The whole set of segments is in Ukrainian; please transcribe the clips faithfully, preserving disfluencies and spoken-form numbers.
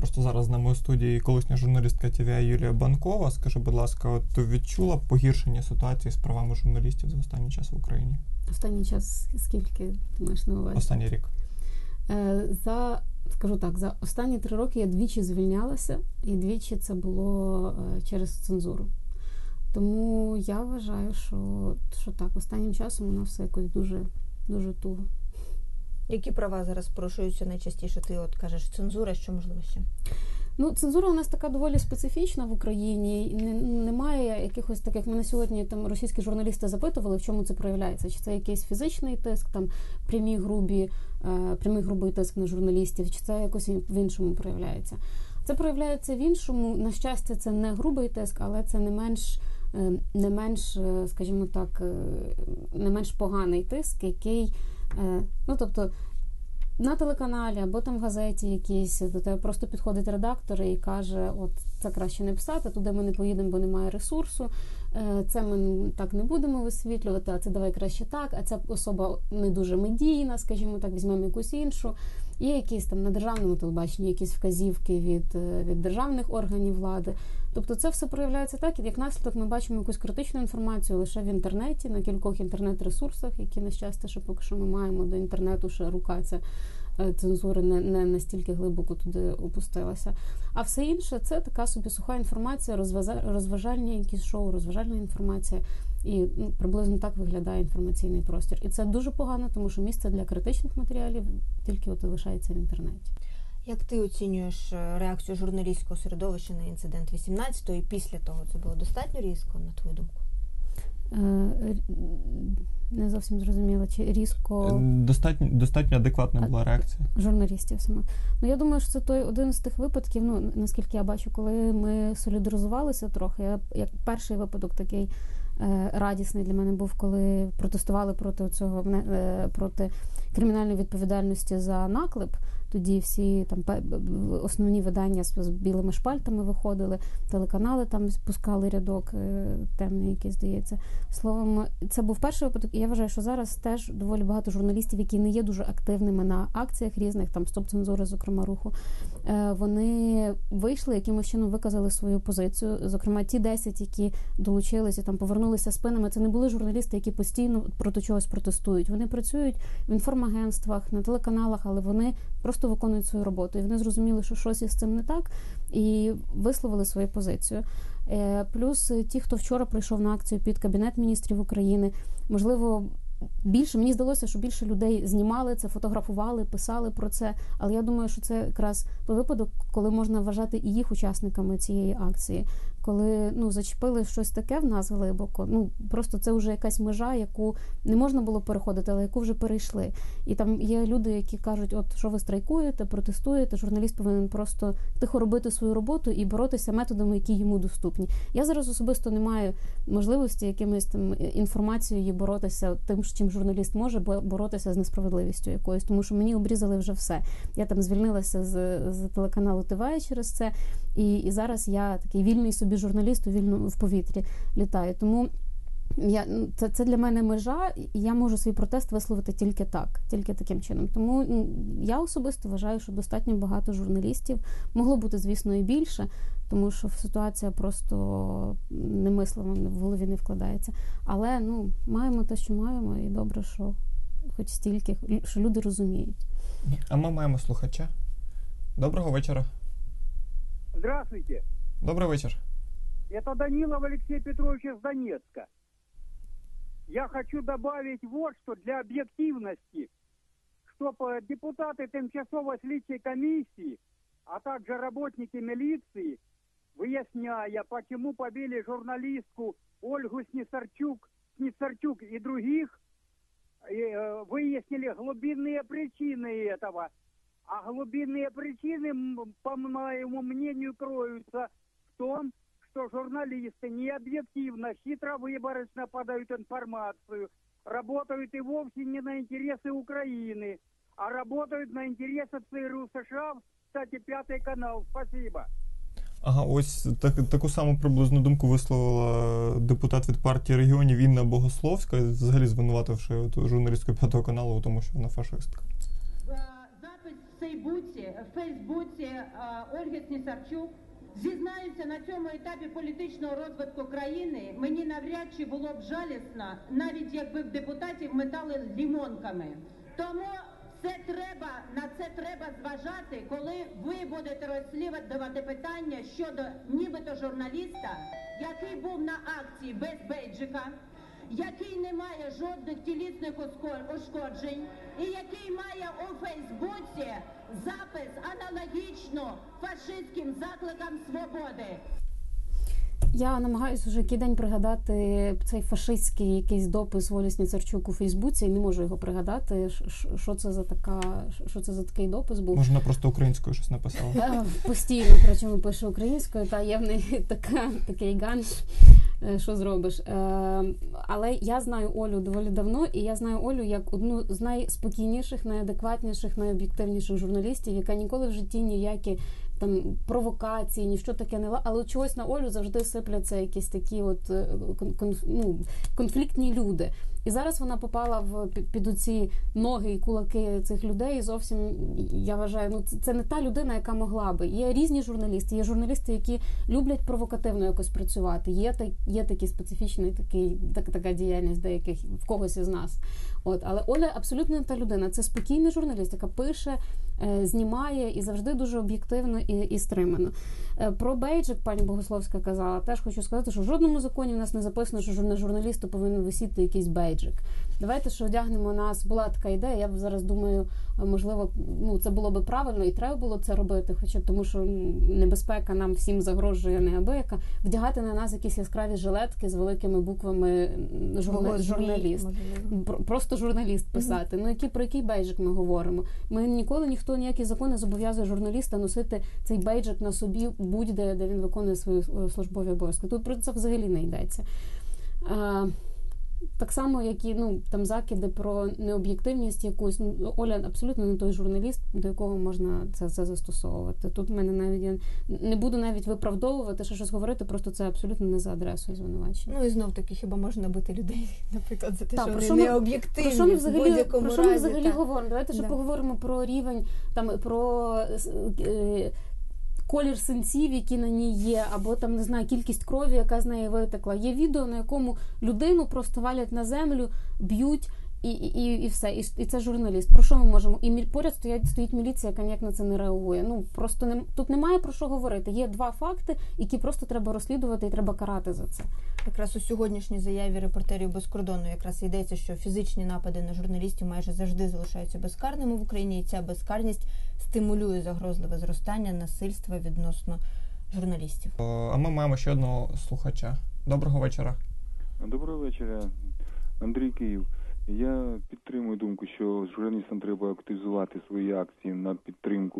просто зараз з нами у студії колишня журналістка ті ві ай Юлія Банкова. Скажи, будь ласка, от ти відчула погіршення ситуації з правами журналістів за останній час в Україні? Останній час скільки ти маєш на увазі? Останній рік. Е, за, скажу так, за останні три роки я двічі звільнялася, і двічі це було е, через цензуру. Тому я вважаю, що, що так, останнім часом у нас все якось дуже, дуже туго. Які права зараз порушуються найчастіше? Ти от кажеш, цензура, що можливо ще? Ну, цензура у нас така доволі специфічна в Україні. Немає якихось таких, мене сьогодні там російські журналісти запитували, в чому це проявляється. Чи це якийсь фізичний тиск, там прямі грубі, е, прямий грубий тиск на журналістів, чи це якось в іншому проявляється. Це проявляється в іншому. На щастя, це не грубий тиск, але це не менш, е, не менш, скажімо так, е, не менш поганий тиск, який, е, ну, тобто, на телеканалі або там в газеті якійсь, до тебе просто підходить редактор і каже, от це краще не писати, туди ми не поїдемо, бо немає ресурсу, це ми так не будемо висвітлювати, а це давай краще так, а ця особа не дуже медійна, скажімо так, візьмемо якусь іншу. Є якісь там на державному телебаченні якісь вказівки від, від державних органів влади. Тобто це все проявляється так, і як наслідок ми бачимо якусь критичну інформацію лише в інтернеті, на кількох інтернет-ресурсах, які, на щастя, що поки що ми маємо до інтернету, ще рука ця цензури не, не настільки глибоко туди опустилася. А все інше – це така собі суха інформація, розважальні якісь шоу, розважальна інформація. І ну, приблизно так виглядає інформаційний простір. І це дуже погано, тому що місце для критичних матеріалів тільки от і лишається в інтернеті. Як ти оцінюєш реакцію журналістського середовища на інцидент вісімнадцятого і після того? Це було достатньо різко, на твою думку? Не зовсім зрозуміла, чи різко... Достатньо, достатньо адекватна була реакція. Журналістів саме. Ну, я думаю, що це той один з тих випадків, ну, наскільки я бачу, коли ми солідаризувалися трохи. Я, як перший випадок такий е, радісний для мене був, коли протестували проти цього, е, проти кримінальної відповідальності за наклеп. Тоді всі там основні видання з, з білими шпальтами виходили, телеканали там спускали рядок темний, який, здається. Словом, це був перший випадок, і я вважаю, що зараз теж доволі багато журналістів, які не є дуже активними на акціях різних, там стоп-цензури, зокрема, руху, вони вийшли, якимось чином виказали свою позицію. Зокрема, ті десять, які долучилися, там повернулися спинами, це не були журналісти, які постійно проти чогось протестують. Вони працюють в інформагентствах, на телеканалах, але вони просто виконують свою роботу. І вони зрозуміли, що щось із цим не так, і висловили свою позицію. Плюс ті, хто вчора прийшов на акцію під Кабінет міністрів України, можливо, більше, мені здалося, що більше людей знімали це, фотографували, писали про це, але я думаю, що це якраз той випадок, коли можна вважати і їх учасниками цієї акції. Коли, ну, зачепили щось таке в нас глибоко, ну, просто це вже якась межа, яку не можна було переходити, але яку вже перейшли. І там є люди, які кажуть, от, що ви страйкуєте, протестуєте, журналіст повинен просто тихо робити свою роботу і боротися методами, які йому доступні. Я зараз особисто не маю можливості якимось там інформацією боротися тим, чим журналіст може, боротися з несправедливістю якоюсь, тому що мені обрізали вже все. Я там звільнилася з, з телеканалу ті ві ай через це, і, і зараз я такий вільний собі журналіст у вільному в повітрі літаю. Тому я, це, це для мене межа, і я можу свій протест висловити тільки так, тільки таким чином. Тому я особисто вважаю, що достатньо багато журналістів, могло бути, звісно, і більше, тому що ситуація просто немислимо в голові не вкладається. Але, ну, маємо те, що маємо, і добре, що хоч стільки, що люди розуміють. А ми маємо слухача. Доброго вечора. Здравствуйте. Добрый вечер. Это Данилов Алексей Петрович из Донецка. Я хочу добавить вот что для объективности, чтобы депутаты тимчасовой следственной комиссии, а также работники милиции, выясняя, почему побили журналистку Ольгу Снисарчук, Снисарчук и других, выяснили глубинные причины этого. А глубинные причины, по моему мнению, кроются в том, что журналисты необъективно, хитро-выборочно подают информацию, работают и вовсе не на интересы Украины, а работают на интересы ЦРУ США, кстати, П'ятий канал. Спасибо. Ага, ось так, таку саму приблизну думку висловила депутат від партії регіонів Інна Богословська, взагалі звинувативши журналістку П'ятого каналу у тому, що вона фашистка. Запис цей Фейсбуці, в Фейсбуці Ольги Снісарчук. Зізнаюся, на цьому етапі політичного розвитку країни мені навряд чи було б жалісно, навіть якби в депутатів метали лімонками. Тому це треба, на це треба зважати, коли ви будете розслідувати питання щодо нібито журналіста, який був на акції без бейджика, який не має жодних тілісних ушкоджень і який має у Фейсбуці запис аналогічно фашистським закликам свободи. Я намагаюся вже який день пригадати цей фашистський якийсь допис Олі Снісарчук у Фейсбуці і не можу його пригадати. Що це за така, що це за такий допис був? Можна просто українською щось написала. Постійно, причому пише українською, та є в неї така, такий ганш. Що зробиш? Але я знаю Олю доволі давно, і я знаю Олю як одну з найспокійніших, найадекватніших, найоб'єктивніших журналістів, яка ніколи в житті ніякі там провокації, ніщо таке не... Але чогось на Олю завжди сипляться якісь такі от конф... ну, конфліктні люди. І зараз вона попала в під оці ноги і кулаки цих людей, і зовсім, я вважаю, ну це не та людина, яка могла би. Є різні журналісти, є журналісти, які люблять провокативно якось працювати. Є, є такий специфічний, такий, так, така діяльність деяких, в когось із нас. От, але Оля абсолютно не та людина. Це спокійний журналіст, яка пише, е, знімає і завжди дуже об'єктивно і, і стримано. Е, про бейджик пані Богословська казала. Теж хочу сказати, що в жодному законі в нас не записано, що на журналісту повинен висіти якийсь бейджик. Давайте, що одягнемо нас. Була така ідея, я б зараз думаю, можливо, ну, це було би правильно і треба було це робити, хоча тому що небезпека нам всім загрожує неабияка. Вдягати на нас якісь яскраві жилетки з великими буквами журна... журналіст. Просто журналіст писати. Mm-hmm. Ну, які, про який бейджик ми говоримо? Ми ніколи, ніхто, ніякий закон не зобов'язує журналіста носити цей бейджик на собі будь-де, де він виконує свої службові обов'язки. Тут про це взагалі не йдеться. А, так само, як і ну, там закиди про необ'єктивність якусь. Ну, Оля абсолютно не той журналіст, до якого можна це, це застосовувати. Тут в мене навіть, я не буду навіть виправдовувати, що щось говорити, просто це абсолютно не за адресою звинувачення. Ну і знов-таки, хіба можна бити людей, наприклад, за те, та, що вони що ми, необ'єктивні про що ми взагалі, в будь-якому про що разі. Ми взагалі та. говоримо? Давайте ще да. поговоримо про рівень, там, про... Е, колір синців, які на ній є, або там, не знаю, кількість крові, яка з неї витекла. Є відео, на якому людину просто валять на землю, б'ють, і, і, і все. І, і це журналіст. Про що ми можемо? І поряд стоїть, стоїть міліція, яка ніяк на це не реагує. Ну, просто не, тут немає про що говорити. Є два факти, які просто треба розслідувати і треба карати за це. Якраз у сьогоднішній заяві «Репортерів без кордону» якраз йдеться, що фізичні напади на журналістів майже завжди залишаються безкарними в Україні, і ця безкарність стимулює загрозливе зростання насильства відносно журналістів. А ми маємо ще одного слухача. Доброго вечора. Доброго вечора, Андрій Київ. Я підтримую думку, що журналістам треба активізувати свої акції на підтримку,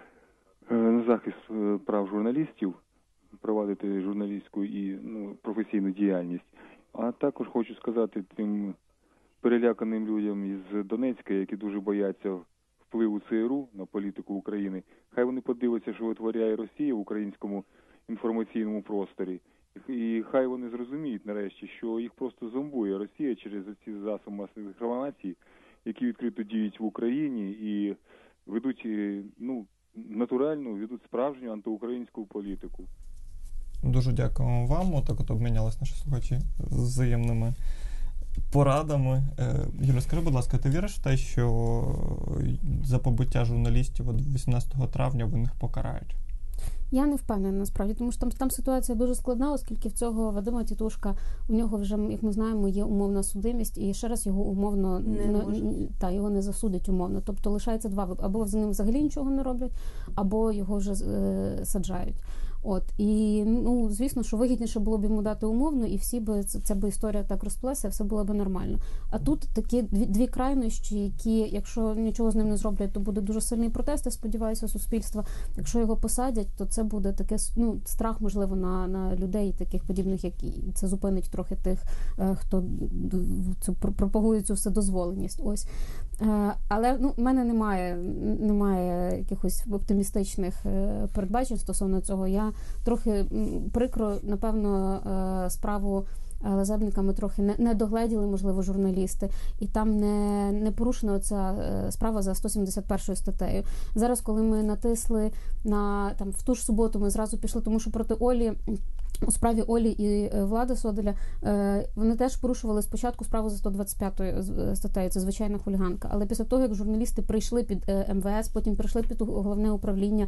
на захист прав журналістів, провадити журналістську і ну, професійну діяльність. А також хочу сказати тим переляканим людям із Донецька, які дуже бояться впливу ЦРУ на політику України, хай вони подивляться, що витворяє Росія в українському інформаційному просторі. І хай вони зрозуміють нарешті, що їх просто зомбує Росія через ці засоби масової інформації, які відкрито діють в Україні і ведуть, ну, натуральну, ведуть справжню антиукраїнську політику. Дуже дякуємо вам. Отак от обмінялись наші слухачі з взаємними порадами. Юля, скажи, будь ласка, ти віриш в те, що за побиття журналістів вісімнадцятого травня винних покарають? Я не впевнена, насправді, тому що там, там ситуація дуже складна, оскільки в цього Вадима Тітушка, у нього вже, як ми знаємо, є умовна судимість, і ще раз його умовно не, не, та, його не засудять умовно. Тобто лишається два випадки. Або за ним взагалі нічого не роблять, або його вже е, саджають. От. І, ну, звісно, що вигідніше було б йому дати умовно, і всі би, ця би історія так розплелася, все було б нормально. А тут такі дві, дві крайнощі, які, якщо нічого з ним не зроблять, то буде дуже сильний протест, я сподіваюся, суспільства. Якщо його посадять, то це буде таке, ну, страх, можливо, на, на людей, таких подібних, як і це зупинить трохи тих, хто цю, пропагує цю вседозволеність. Ось. Але, ну, в мене немає, немає якихось оптимістичних передбачень стосовно цього. Я трохи прикро, напевно, справу лазебниками трохи не, не догледіли, можливо, журналісти, і там не, не порушена оця справа за сто сімдесят першою статтею. Зараз, коли ми натисли на там в ту ж суботу, ми зразу пішли, тому що проти Олі, у справі Олі і Влади Соделя, вони теж порушували спочатку справу за сто двадцять п'ятою статтею, це звичайна хуліганка. Але після того, як журналісти прийшли під ем ве ес, потім прийшли під головне управління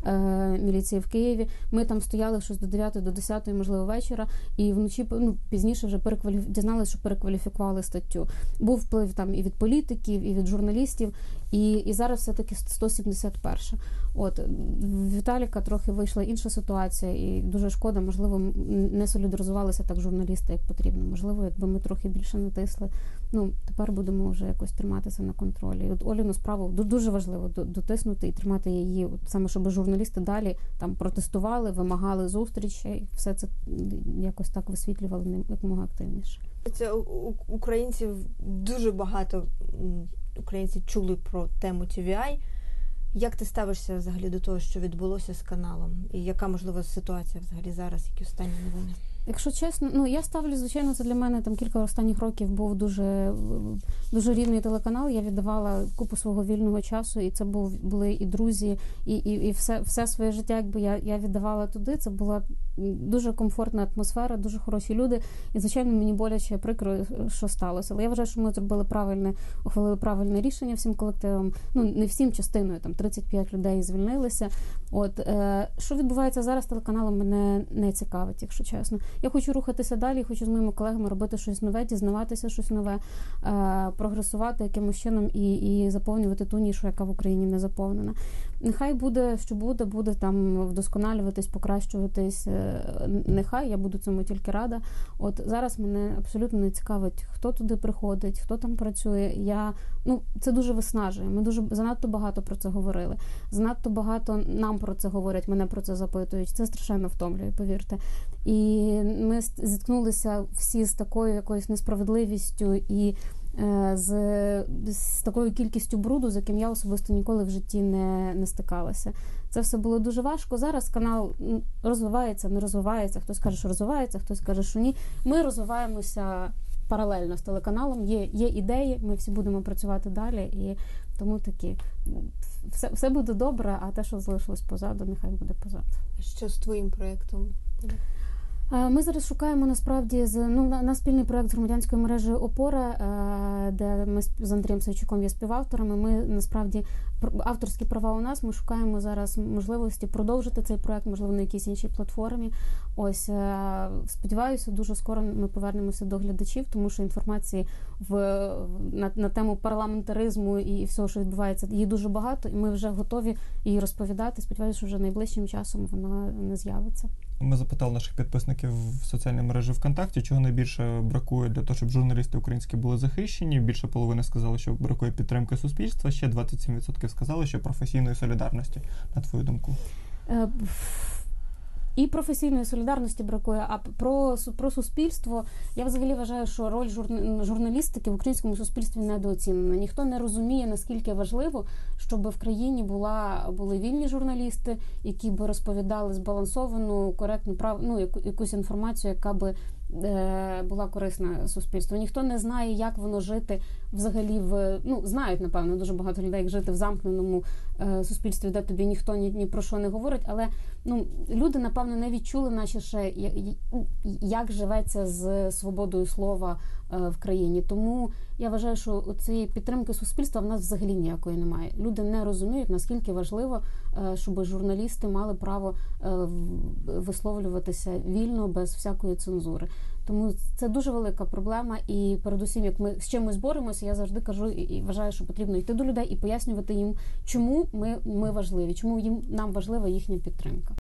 міліції в Києві, ми там стояли щось до дев'ятої, до десятої, можливо, вечора, і вночі, ну, пізніше вже перекваліф... дізналися, що перекваліфікували статтю. Був вплив там і від політиків, і від журналістів, і, і зараз все-таки сто сімдесят перша. От, в Віталіка трохи вийшла інша ситуація, і дуже шкода, можливо, не солідаризувалися так журналісти, як потрібно. Можливо, якби ми трохи більше натисли, ну, тепер будемо вже якось триматися на контролі. І от Оліну справу дуже важливо дотиснути і тримати її, от, саме, щоб журналісти далі там протестували, вимагали зустрічей, все це якось так висвітлювали якомога активніше. Це у українців дуже багато українців чули про тему Ті Ві Ай. Як ти ставишся взагалі до того, що відбулося з каналом? І яка, можливо, ситуація взагалі зараз, які останні новини? Якщо чесно, ну, я ставлю, звичайно, це для мене там кілька останніх років був дуже, дуже рівний телеканал. Я віддавала купу свого вільного часу, і це був, були і друзі, і, і, і все, все своє життя, якби я, я віддавала туди. Це була дуже комфортна атмосфера, дуже хороші люди. І, звичайно, мені боляче прикро, що сталося. Але я вважаю, що ми зробили правильне, ухвалили правильне рішення всім колективом. Ну, не всім, частиною, там тридцять п'ять людей звільнилися. От, е, що відбувається зараз, телеканалом мене не цікавить, якщо чесно. Я хочу рухатися далі, хочу з моїми колегами робити щось нове, дізнаватися щось нове, е, прогресувати якимось чином і, і заповнювати ту нішу, яка в Україні не заповнена. Нехай буде, що буде, буде там вдосконалюватись, покращуватись. Нехай, я буду цьому тільки рада. От зараз мене абсолютно не цікавить, хто туди приходить, хто там працює. Я, ну, це дуже виснажує. Ми дуже занадто багато про це говорили. Занадто багато нам про це говорять, мене про це запитують. Це страшенно втомлює, повірте. І ми зіткнулися всі з такою якоюсь несправедливістю і з, з такою кількістю бруду, з яким я особисто ніколи в житті не, не стикалася. Це все було дуже важко. Зараз канал розвивається, не розвивається. Хтось каже, що розвивається, хтось каже, що ні. Ми розвиваємося паралельно з телеканалом. Є, є ідеї, ми всі будемо працювати далі. І тому такі, все, все буде добре, а те, що залишилось позаду, нехай буде позаду. Що з твоїм проєктом? Ми зараз шукаємо, насправді, з, ну, на, на спільний проєкт з громадянської мережі «Опора», де ми з Андрієм Савчуком є співавторами. Ми, насправді, авторські права у нас. Ми шукаємо зараз можливості продовжити цей проєкт, можливо, на якійсь іншій платформі. Ось, сподіваюся, дуже скоро ми повернемося до глядачів, тому що інформації в, на, на тему парламентаризму і всього, що відбувається, її дуже багато, і ми вже готові її розповідати. Сподіваюся, що вже найближчим часом вона не з'явиться. Ми запитали наших підписників в соціальній мережі ВКонтакті, чого найбільше бракує для того, щоб журналісти українські були захищені. Більше половини сказали, що бракує підтримки суспільства, ще двадцять сім відсотків сказали, що професійної солідарності, на твою думку. І професійної солідарності бракує, а про, про суспільство, я взагалі вважаю, що роль журналістики в українському суспільстві недооцінена. Ніхто не розуміє, наскільки важливо, щоб в країні була, були вільні журналісти, які б розповідали збалансовану, коректну, прав, ну, яку, якусь інформацію, яка би е, була корисна суспільству. Ніхто не знає, як воно жити взагалі в, ну, знають, напевно, дуже багато людей, як жити в замкненому е, суспільстві, де тобі ніхто ні, ні про що не говорить, але, ну, люди, напевно, не відчули наче ще, як живеться з свободою слова в країні. Тому я вважаю, що цієї підтримки суспільства в нас взагалі ніякої немає. Люди не розуміють, наскільки важливо, щоб журналісти мали право висловлюватися вільно, без всякої цензури. Тому це дуже велика проблема, і передусім, як ми з чимось боремося, я завжди кажу і вважаю, що потрібно йти до людей і пояснювати їм, чому ми, ми важливі, чому їм, нам важлива їхня підтримка.